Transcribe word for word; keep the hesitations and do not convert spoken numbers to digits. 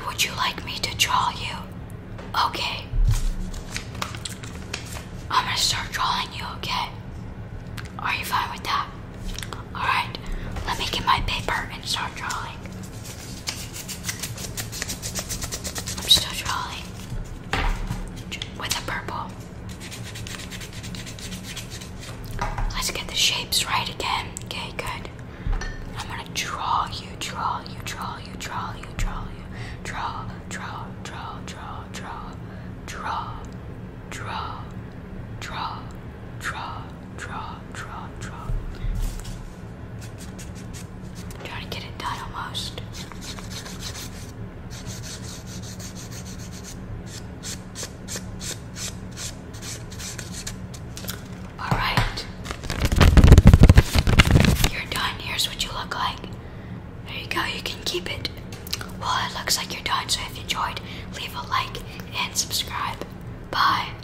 would you like me to draw you? Okay. I'm gonna start drawing you, okay? Are you fine with that? Alright, let me get my paper and start drawing. I'm still drawing with the purple. Let's get the shapes right again. Okay, good. I'm gonna draw you, draw you, draw you, draw you, draw you, draw, draw, draw, draw, draw, draw, draw, draw, draw, draw, draw, draw. Trying to get it done almost. Alright. You're done. Here's what you look like. There you go. You can keep it. Well, it looks like you're done. So if you enjoyed, leave a like and subscribe. Bye.